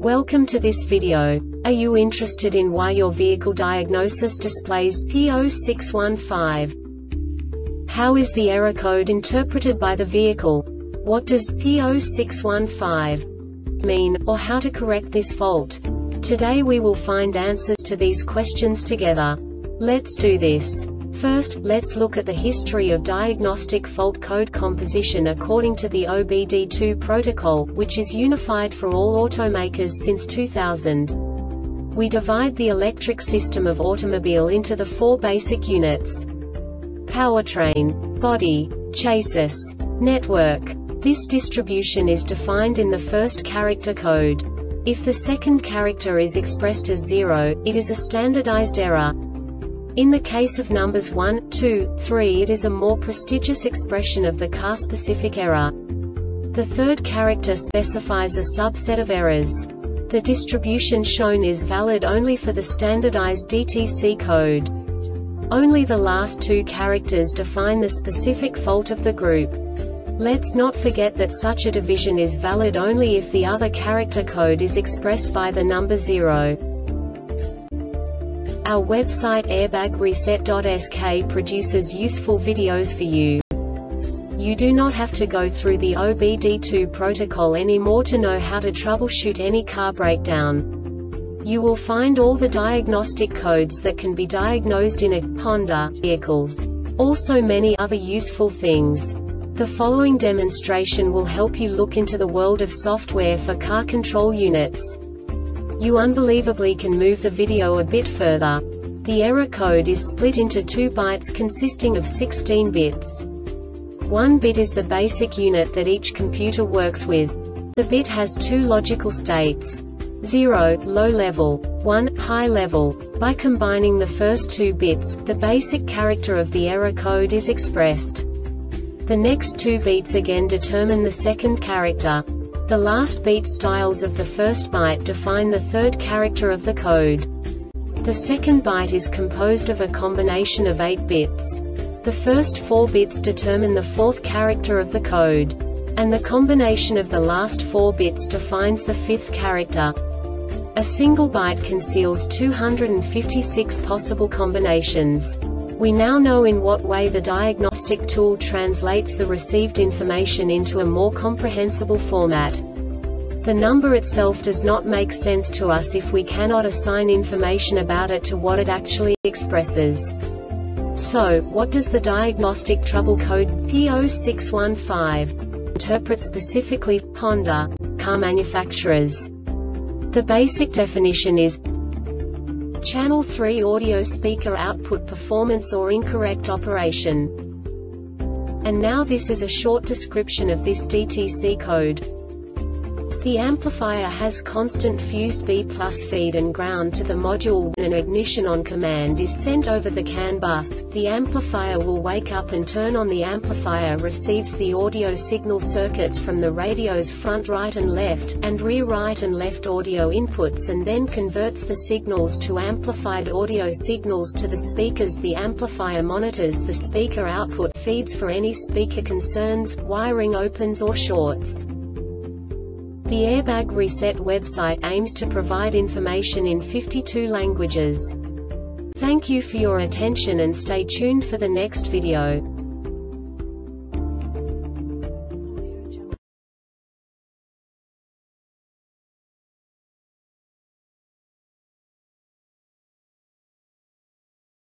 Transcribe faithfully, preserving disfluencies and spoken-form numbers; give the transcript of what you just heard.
Welcome to this video. Are you interested in why your vehicle diagnosis displays P zero six one five? How is the error code interpreted by the vehicle? What does P zero six one five mean, or how to correct this fault? Today we will find answers to these questions together. Let's do this. First, let's look at the history of diagnostic fault code composition according to the O B D two protocol, which is unified for all automakers since two thousand. We divide the electric system of automobile into the four basic units: powertrain, body, chassis, network. This distribution is defined in the first character code. If the second character is expressed as zero, it is a standardized error. In the case of numbers one, two, three, it is a more prestigious expression of the car-specific error. The third character specifies a subset of errors. The distribution shown is valid only for the standardized D T C code. Only the last two characters define the specific fault of the group. Let's not forget that such a division is valid only if the other character code is expressed by the number zero. Our website airbag reset dot S K produces useful videos for you. You do not have to go through the O B D two protocol anymore to know how to troubleshoot any car breakdown. You will find all the diagnostic codes that can be diagnosed in a Honda vehicles. Also many other useful things. The following demonstration will help you look into the world of software for car control units. You unbelievably can move the video a bit further. The error code is split into two bytes consisting of sixteen bits. One bit is the basic unit that each computer works with. The bit has two logical states: zero, low level, one, high level. By combining the first two bits, the basic character of the error code is expressed. The next two bits again determine the second character. The last beat styles of the first byte define the third character of the code. The second byte is composed of a combination of eight bits. The first four bits determine the fourth character of the code. And the combination of the last four bits defines the fifth character. A single byte conceals two hundred fifty-six possible combinations. We now know in what way the diagnostic tool translates the received information into a more comprehensible format. The number itself does not make sense to us if we cannot assign information about it to what it actually expresses. So, what does the diagnostic trouble code P zero six one five interpret specifically for Honda car manufacturers? The basic definition is Channel three audio speaker output performance or incorrect operation. And now this is a short description of this D T C code. The amplifier has constant fused B plus feed and ground to the module. When an ignition on command is sent over the CAN bus, the amplifier will wake up and turn on. The amplifier receives the audio signal circuits from the radio's front right and left, and rear right and left audio inputs and then converts the signals to amplified audio signals to the speakers. The amplifier monitors the speaker output feeds for any speaker concerns, wiring opens or shorts. The Airbag Reset website aims to provide information in fifty-two languages. Thank you for your attention and stay tuned for the next video.